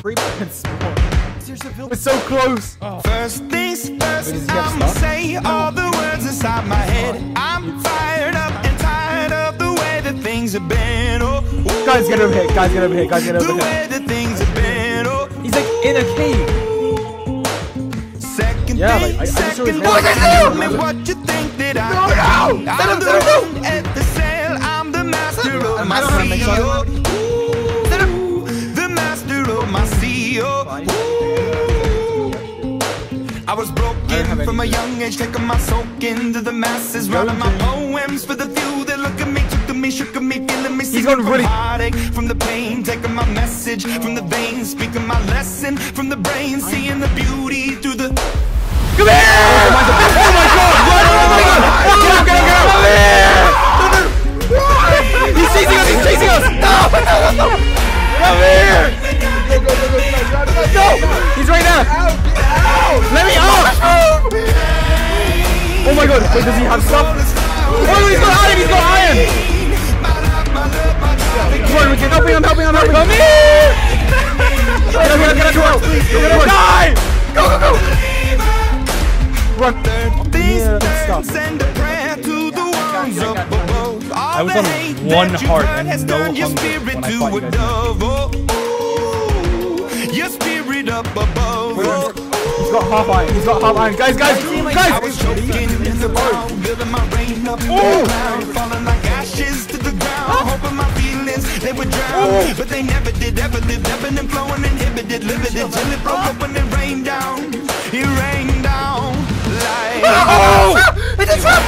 creep and spawn. It's so close. Oh. First things first, I'ma say all the words inside my head. I'm fired up and tired of the way that things have been. Oh, guys, get over here. Guys, get over here. Guys, get over here. The way that things have been. Oh, he's like in a cave. Second yeah, thing, like, I just saw his tell me what you think that I am. I'm the root at the cell. I'm the master of my CEO. The master of my CEO. I was broken from a young age, taking my soak into the masses, writing my poems for the few that look at me, took to me, shook at me, feeling me, singing from heartache, from the pain, taking my message from the veins, speaking my lesson from the brain, seeing the beauty through the. Come here! Oh my god! Get him! Come here! He's chasing us! He's chasing us! No! Come here! No! He's right there! Let me out! Oh my god! Wait, does he have stuff? Oh, he's got iron! He's got iron! Come on, Ricky! I'm helping! Come here! Get up! You're gonna die! Go! Run! Yeah, stop. I was on one heart and no hunger when I fought you guys. Your spirit up above. He's got half iron. Guys! I was choking in the ground, building my rain up in the cloud, falling like ashes to the ground, hoping my feelings they would drown, but they never did. Ever lived, ebbing and flowing, inhibited, limited, till it broke up when it rained down. It rained down like. Oh! It's a trap!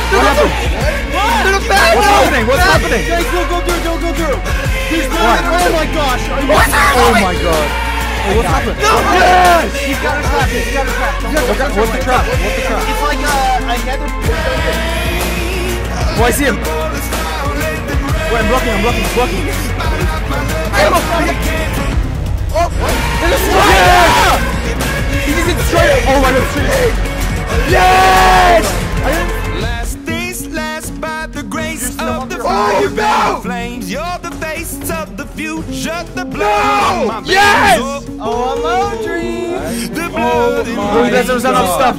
What's happening? Guys, go through. He's doing it. Oh my gosh! Oh my god! Hey, what's happening? No! Yes! He's got a trap. What's the trap? It's like a nether. Oh, I see him. Wait, I'm blocking. Oh, what? There's a strider! He just hit straight. Oh my god, yes! Last days last by the grace of the fire and flames. You're the face of the future, the blood. No! Yes! Oh, hello, dream. The blood in my there's enough stuff.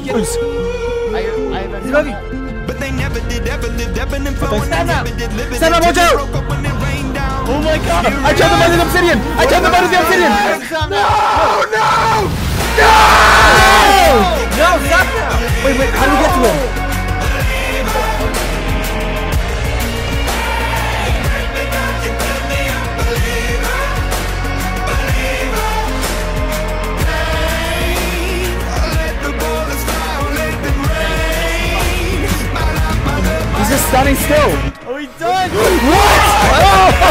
But they never did, ever lived, ebbing and flowing. Stand up, Montage! Oh my god! I turned them into the obsidian! No! No, stop now! Wait, how do we get to him? He's just standing still. Oh, he's done! What?